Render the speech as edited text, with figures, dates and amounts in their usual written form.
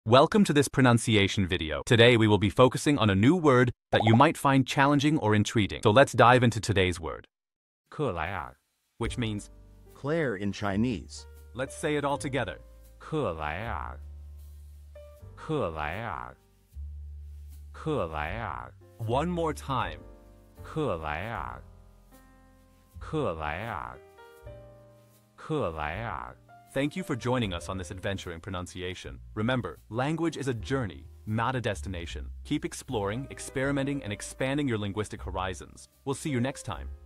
Welcome to this pronunciation video. Today we will be focusing on a new word that you might find challenging or intriguing. So let's dive into today's word, 克莱尔， which means, Claire in Chinese. let's say it all together. 克莱尔，克莱尔，克莱尔， One more time. 克莱尔，克莱尔，克莱尔。 Thank you for joining us on this adventure in pronunciation. Remember, language is a journey, not a destination. Keep exploring, experimenting, and expanding your linguistic horizons. We'll see you next time.